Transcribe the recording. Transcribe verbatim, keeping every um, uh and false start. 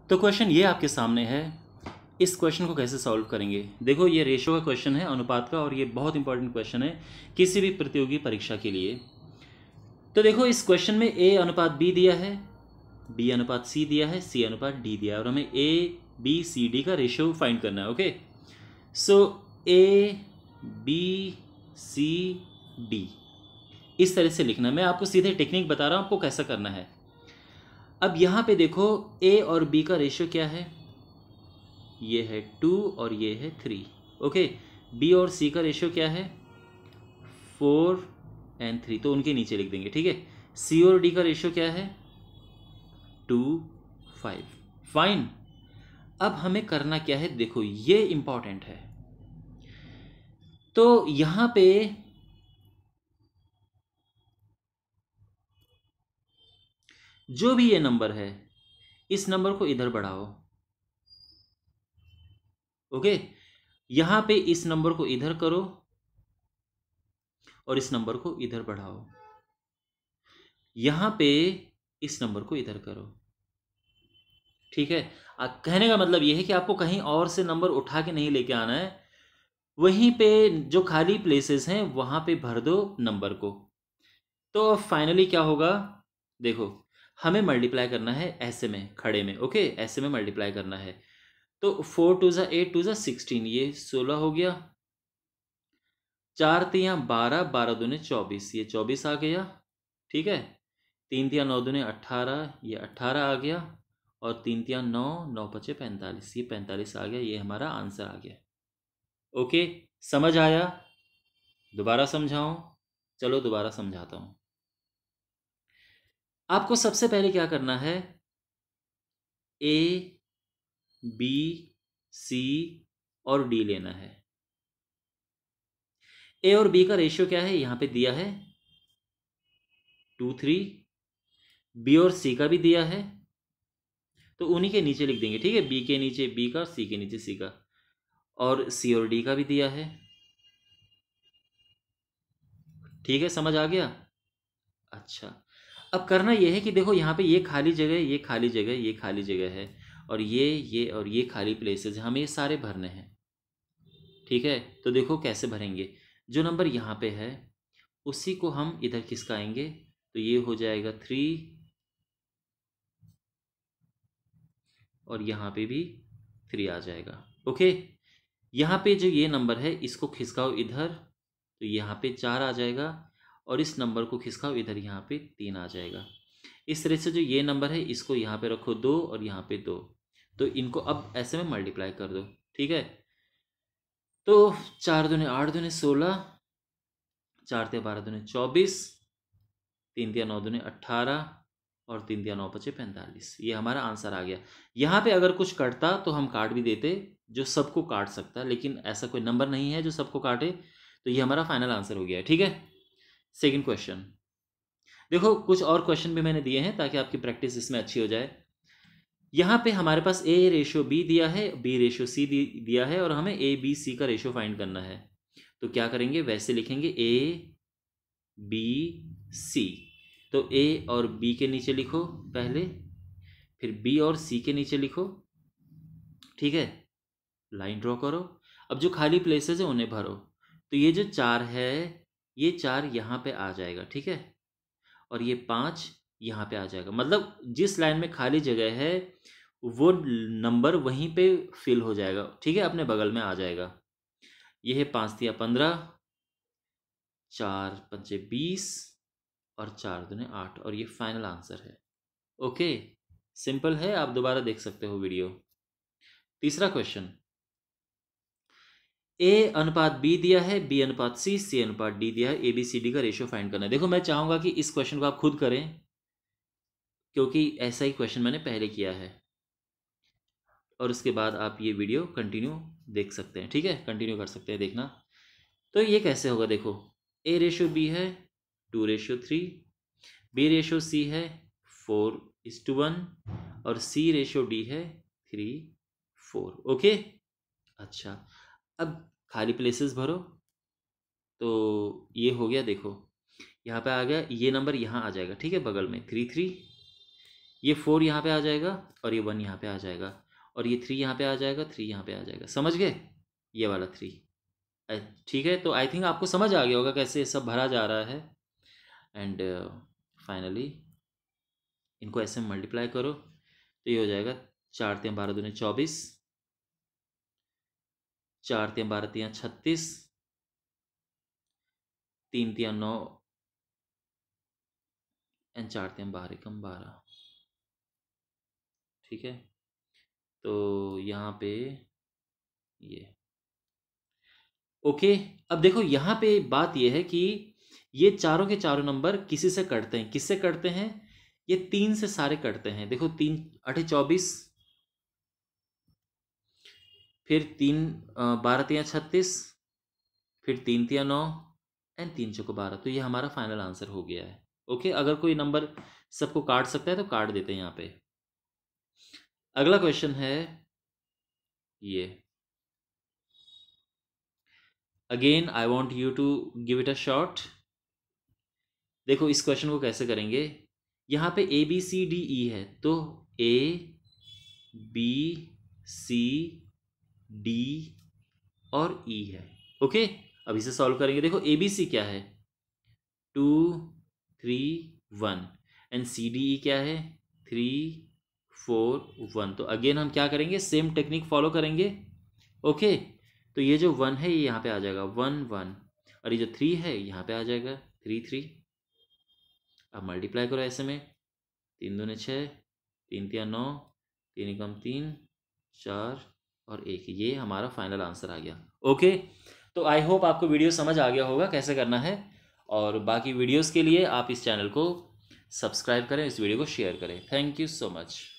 तो क्वेश्चन ये आपके सामने है, इस क्वेश्चन को कैसे सॉल्व करेंगे। देखो ये रेशो का क्वेश्चन है, अनुपात का, और ये बहुत इंपॉर्टेंट क्वेश्चन है किसी भी प्रतियोगी परीक्षा के लिए। तो देखो इस क्वेश्चन में ए अनुपात बी दिया है, बी अनुपात सी दिया है, सी अनुपात डी दिया है, और हमें ए बी सी डी का रेशियो फाइंड करना है। Okay, so A B C D इस तरह से लिखना है। मैं आपको सीधे टेक्निक बता रहा हूँ आपको कैसा करना है। अब यहाँ पे देखो ए और बी का रेशियो क्या है, ये है टू और ये है थ्री। ओके, बी और सी का रेशियो क्या है, फोर एंड थ्री, तो उनके नीचे लिख देंगे। ठीक है, सी और डी का रेशियो क्या है, टू फाइव। फाइन। अब हमें करना क्या है, देखो ये इंपॉर्टेंट है। तो यहां पे जो भी ये नंबर है, इस नंबर को इधर बढ़ाओ। ओके, यहां पे इस नंबर को इधर करो और इस नंबर को इधर बढ़ाओ। यहां पे इस नंबर को इधर करो। ठीक है, आ, कहने का मतलब ये है कि आपको कहीं और से नंबर उठा के नहीं लेके आना है, वहीं पे जो खाली प्लेसेस हैं वहां पे भर दो नंबर को। तो फाइनली क्या होगा, देखो हमें मल्टीप्लाई करना है ऐसे में, खड़े में। ओके, ऐसे में मल्टीप्लाई करना है। तो फोर टू ज़ा एट, टू ज़ा सिक्सटीन, ये सोलह हो गया। चार तिया बारह, बारह दूने चौबीस, ये चौबीस आ गया। ठीक है, तीन तिया नौ दूने अट्ठारह, ये अट्ठारह आ गया। और तीन तिया नौ, नौ पचे पैंतालीस, ये पैंतालीस आ गया। ये हमारा आंसर आ गया। ओके, समझ आया? दोबारा समझाऊं? चलो दोबारा समझाता हूं। आपको सबसे पहले क्या करना है, ए बी सी और डी लेना है। ए और बी का रेशियो क्या है, यहां पे दिया है टू थ्री। बी और सी का भी दिया है, तो उन्हीं के नीचे लिख देंगे। ठीक है, बी के नीचे बी का, सी के नीचे सी का। और सी और डी का भी दिया है। ठीक है, समझ आ गया? अच्छा, अब करना यह है कि देखो यहाँ पे ये खाली जगह, ये खाली जगह, ये खाली जगह है, और ये ये और ये खाली प्लेसेस, हमें ये सारे भरने हैं। ठीक है, तो देखो कैसे भरेंगे। जो नंबर यहाँ पे है उसी को हम इधर खिसकाएंगे, तो ये हो जाएगा थ्री, और यहाँ पे भी थ्री आ जाएगा। ओके, यहाँ पे जो ये नंबर है इसको खिसकाओ इधर, तो यहाँ पे चार आ जाएगा। और इस नंबर को खिसकाओ इधर, यहाँ पे तीन आ जाएगा। इस तरह से जो ये नंबर है इसको यहाँ पे रखो दो, और यहाँ पे दो, तो इनको अब ऐसे में मल्टीप्लाई कर दो। ठीक है, तो चार दूने आठ, दूने सोलह, चार तिया बारह, दूने चौबीस, तीन तिया नौ, दूने अट्ठारह, और तीन तिया नौ पचे पैंतालीस, ये हमारा आंसर आ गया। यहाँ पे अगर कुछ कटता तो हम काट भी देते, जो सबको काट सकता, लेकिन ऐसा कोई नंबर नहीं है जो सबको काटे, तो ये हमारा फाइनल आंसर हो गया है। ठीक है, सेकंड क्वेश्चन देखो, कुछ और क्वेश्चन भी मैंने दिए हैं ताकि आपकी प्रैक्टिस इसमें अच्छी हो जाए। यहाँ पे हमारे पास ए रेशियो बी दिया है, बी रेशियो सी दिया है, और हमें ए बी सी का रेशियो फाइंड करना है। तो क्या करेंगे, वैसे लिखेंगे ए बी सी। तो ए और बी के नीचे लिखो पहले, फिर बी और सी के नीचे लिखो। ठीक है, लाइन ड्रॉ करो। अब जो खाली प्लेसेस है उन्हें भरो। तो ये जो चार है, ये चार यहाँ पे आ जाएगा। ठीक है, और ये पाँच यहाँ पे आ जाएगा। मतलब जिस लाइन में खाली जगह है वो नंबर वहीं पे फिल हो जाएगा। ठीक है, अपने बगल में आ जाएगा। ये है पाँच तिया पंद्रह, चार पंचे बीस, और चार दूने आठ, और ये फाइनल आंसर है। ओके, सिंपल है, आप दोबारा देख सकते हो वीडियो। तीसरा क्वेश्चन, ए अनुपात बी दिया है, बी अनुपात सी, सी अनुपात डी दिया है, ए बी सी डी का रेशियो फाइंड करना है। देखो मैं चाहूंगा कि इस क्वेश्चन को आप खुद करें, क्योंकि ऐसा ही क्वेश्चन मैंने पहले किया है, और उसके बाद आप ये वीडियो कंटिन्यू देख सकते हैं। ठीक है, कंटिन्यू कर सकते हैं देखना। तो ये कैसे होगा, देखो ए रेशियो बी है two ratio three, B ratio C है फोर इज टू वन, और सी रेशियो डी है थ्री फोर। ओके, अच्छा, अब खाली प्लेसेस भरो। तो ये हो गया, देखो यहाँ पे आ गया, ये नंबर यहाँ आ जाएगा। ठीक है, बगल में थ्री थ्री, ये फोर यहाँ पे आ जाएगा और ये वन यहाँ पे आ जाएगा और ये थ्री यहाँ पे आ जाएगा, थ्री यहाँ पे आ जाएगा। समझ गए? ये वाला थ्री। ठीक है, तो आई थिंक आपको समझ आ गया होगा कैसे सब भरा जा रहा है। एंड फाइनली इनको ऐसे मल्टीप्लाई करो तो ये हो जाएगा चार तीन बारह दूनी चौबीस, चार तीन बारह तीन छत्तीस, तीन तीन नौ एंड चार तीन बारह एकम बारह। ठीक है, तो यहाँ पे ये ओके। अब देखो यहाँ पे बात ये है कि ये चारों के चारों नंबर किसी से कटते हैं। किससे कटते हैं? ये तीन से सारे कटते हैं। देखो तीन अठे चौबीस, फिर तीन बारह तिया छत्तीस, फिर तीन तिया नौ एंड तीन चौको बारह। तो ये हमारा फाइनल आंसर हो गया है। ओके, अगर कोई नंबर सबको काट सकता है तो काट देते हैं यहाँ पे। अगला क्वेश्चन है ये, again I want you to give it a shot. देखो इस क्वेश्चन को कैसे करेंगे, यहाँ पे ए बी सी डी ई है, तो ए बी सी डी और ई है। ओके, अब इसे सॉल्व करेंगे। देखो ए बी सी क्या है, two three one, and C D E क्या है, थ्री फोर वन। तो अगेन हम क्या करेंगे, सेम टेक्निक फॉलो करेंगे। ओके, तो ये जो वन है ये यहाँ पे आ जाएगा वन वन, और ये जो थ्री है यहाँ पे आ जाएगा थ्री थ्री। अब मल्टीप्लाई करो ऐसे में, तीन दूने छः, तीन तिया नौ, तीन एकम तीन, चार और एक। ये हमारा फाइनल आंसर आ गया। ओके, तो आई होप आपको वीडियो समझ आ गया होगा कैसे करना है, और बाकी वीडियोस के लिए आप इस चैनल को सब्सक्राइब करें, इस वीडियो को शेयर करें। Thank you so much.